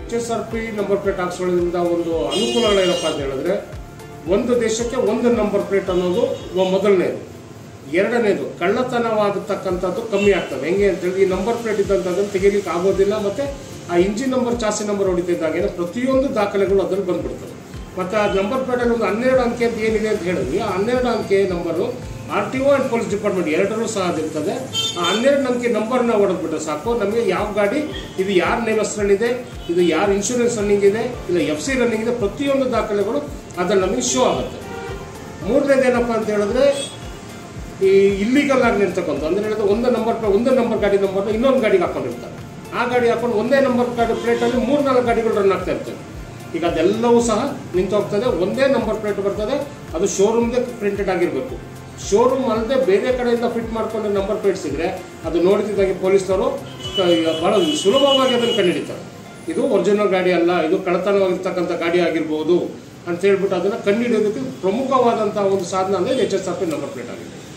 HSRP number plate ಹಾಕ್ಸೋದ್ರಿಂದ ಒಂದು ಅನುಕೂಲಗಳೇನಪ್ಪ ಅಂತ ಹೇಳಿದ್ರೆ, ಒಂದು ದೇಶಕ್ಕೆ ಒಂದು ನಂಬರ್ ಪ್ಲೇಟ್ ಅನ್ನೋದು ಮೊದಲನೇದು. ಎರಡನೇದು, ಕಳ್ಳತನವಾಗತಕ್ಕಂಥದ್ದು ಕಮ್ಮಿ ಆಗ್ತದೆ. ಹೆಂಗೆ ಅಂತೇಳಿ, ಈ ನಂಬರ್ ಪ್ಲೇಟ್ ಇದ್ದಂಥದ್ದನ್ನು ತೆಗಿಲಿಕ್ಕೆ ಆಗೋದಿಲ್ಲ. ಮತ್ತು ಆ ಇಂಜಿನ್ ನಂಬರ್, ಚಾಸಿ ನಂಬರ್ ಹೊಡಿತಿದ್ದಾಗೇನೆ ಪ್ರತಿಯೊಂದು ದಾಖಲೆಗಳು ಅದರಲ್ಲಿ ಬಂದ್ಬಿಡ್ತವೆ. ಮತ್ತು ಆ ನಂಬರ್ ಪ್ಲೇಟಲ್ಲಿ ಒಂದು 12 ಅಂಕೆ ಅಂತ ಏನಿದೆ ಅಂತ ಹೇಳಿದ್ವಿ, ಆ 12 ಅಂಕೆ number RTO and police department ಎರಡರಲ್ಲೂ ಸಹ ಅದಿರ್ತದೆ. ಆ 12 ಅಂಕೆ ನಂಬರ್ನ ಹೊಡೆದ್ಬಿಟ್ರೆ ಸಾಕು, ನಮಗೆ ಯಾವ ಗಾಡಿ ಇದು, ಯಾರ ನೇಮ್ ಹೆಸರಲ್ಲಿದೆ, ಇದು ಯಾರ ಇನ್ಶೂರೆನ್ಸ್ ರನ್ನಿಂಗ್ ಇದೆ, ಇಲ್ಲ FC ರನ್ನಿಂಗ್ ಇದೆ, ಪ್ರತಿಯೊಂದು ದಾಖಲೆಗಳು ಅದ್ರಲ್ಲಿ ನಮಗೆ ಶೋ ಆಗುತ್ತೆ. ಮೂರನೇದು ಏನಪ್ಪ ಅಂತ ಹೇಳಿದ್ರೆ, ಈ ಇಲ್ಲಿಗಲ್ ಆಗಿ ನಿರ್ತಕ್ಕಂಥ ಅಂದರೆ ಹೇಳಿದ್ರೆ ಒಂದು ನಂಬರ್ ಗಾಡಿ ನಂಬರ್ನ ಇನ್ನೊಂದು ಗಾಡಿಗೆ ಹಾಕೊಂಡಿರ್ತಾರೆ. ಆ ಗಾಡಿ ಹಾಕೊಂಡು ಒಂದೇ ನಂಬರ್ ಗಾಡಿ ಪ್ಲೇಟಲ್ಲಿ 3-4 ಗಾಡಿಗಳು ರನ್ ಆಗ್ತಾ ಇರ್ತವೆ. ಈಗ ಅದೆಲ್ಲವೂ ಸಹ ನಿಂತು ಹೋಗ್ತದೆ. ಒಂದೇ ನಂಬರ್ ಪ್ಲೇಟ್ ಬರ್ತದೆ, ಅದು ಶೋರೂಮ್ಗೆ ಪ್ರಿಂಟೆಡ್ ಆಗಿರಬೇಕು. ಶೋರೂಮ್ ಅಲ್ಲದೆ ಬೇರೆ ಕಡೆಯಿಂದ ಫಿಟ್ ಮಾಡ್ಕೊಂಡು ನಂಬರ್ ಪ್ಲೇಟ್ಸ್ ಇದ್ರೆ ಅದು ನೋಡ್ತಿದ್ದಾಗೆ ಪೊಲೀಸ್ನವರು ಭಾಳ ಸುಲಭವಾಗಿ ಅದನ್ನು ಕಂಡುಹಿಡಿತಾರೆ. ಇದು ಒರಿಜಿನಲ್ ಗಾಡಿ ಅಲ್ಲ, ಇದು ಕಳ್ಳತನವಾಗಿರ್ತಕ್ಕಂಥ ಗಾಡಿ ಆಗಿರ್ಬೋದು ಅಂತ ಹೇಳ್ಬಿಟ್ಟು ಅದನ್ನು ಕಂಡುಹಿಡಿಯೋದಕ್ಕೆ ಪ್ರಮುಖವಾದಂಥ ಒಂದು ಸಾಧನ ಅಂದರೆ HSRP ನಂಬರ್ ಪ್ಲೇಟ್ ಆಗಿದೆ.